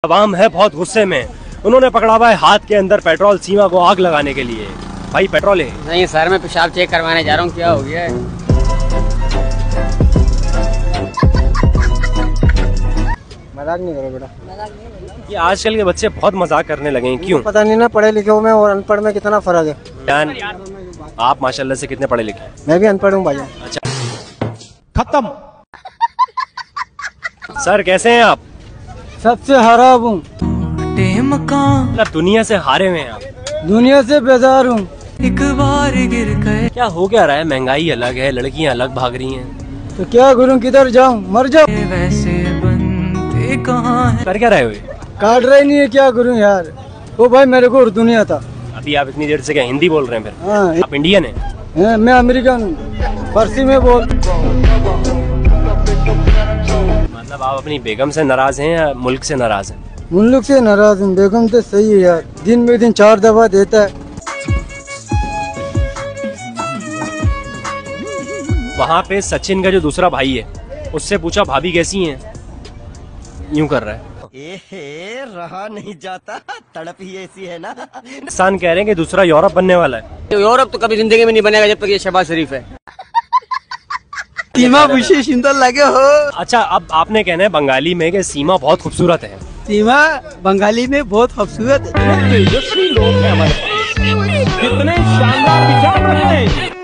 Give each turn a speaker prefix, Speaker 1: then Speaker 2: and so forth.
Speaker 1: अवाम है बहुत गुस्से में। उन्होंने पकड़ा हुआ है हाथ के अंदर पेट्रोल, सीमा को आग लगाने के लिए। भाई पेट्रोल है
Speaker 2: नहीं सर, मैं पेशाब चेक करवाने जा रहा हूँ, क्या हो गया है?
Speaker 3: मजाक नहीं करो बेटा।
Speaker 1: ये आजकल के बच्चे बहुत मजाक करने लगे हैं, क्यों?
Speaker 3: पता नहीं ना, पढ़े लिखे में और अनपढ़ में कितना फर्क है।
Speaker 1: जान, आप माशाल्लाह से कितने पढ़े लिखे?
Speaker 3: मैं भी अनपढ़ हूँ भाई।
Speaker 1: अच्छा, खत्म। सर कैसे हैं आप?
Speaker 3: सबसे खराब हूँ,
Speaker 1: मतलब दुनिया से हारे हुए हैं आप?
Speaker 3: दुनिया से बेजार हूँ।
Speaker 4: एक बार गिर गए।
Speaker 1: क्या हो क्या रहा है? महंगाई अलग है, लड़कियां अलग भाग रही हैं।
Speaker 3: तो क्या करूँ, किधर जाऊँ, मर जाऊँ।
Speaker 4: वैसे बनते कहाँ है?
Speaker 1: कर क्या रहे हो?
Speaker 3: काट रहा ही नहीं है, क्या करूँ यार। वो भाई मेरे को उर्दू नहीं आता।
Speaker 1: अभी आप इतनी देर से क्या हिंदी बोल रहे हैं फिर?
Speaker 3: हाँ,
Speaker 1: आप इंडियन हैं?
Speaker 3: मैं अमेरिकन हूँ, फारसी में बोल।
Speaker 1: मतलब आप अपनी बेगम से नाराज हैं या मुल्क से नाराज हैं?
Speaker 3: मुल्क से नाराज हूँ। बेगम तो सही है यार, दिन में दिन 4 दफा देता है।
Speaker 1: वहाँ पे सचिन का जो दूसरा भाई है, उससे पूछा भाभी कैसी हैं? यूं कर रहा है।
Speaker 5: रहा नहीं जाता, तड़प ही ऐसी है ना।
Speaker 1: इंसान कह रहे हैं कि दूसरा यूरोप बनने वाला है।
Speaker 2: यूरोप तो कभी जिंदगी में नहीं बनेगा जब तक ये शहबाज शरीफ है।
Speaker 5: सीमा विशेष सुंदर लगे हो।
Speaker 1: अच्छा, अब आपने कहना है बंगाली में कि सीमा बहुत खूबसूरत है।
Speaker 5: सीमा बंगाली में बहुत खूबसूरत है।
Speaker 1: तेजस्वी लोग हैं हमारे पास, कितने शानदार विचार रखते हैं।